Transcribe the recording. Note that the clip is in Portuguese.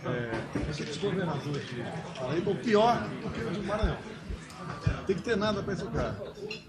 Esses governadores aí, o pior do que o do Maranhão. Tem que ter nada para esse cara.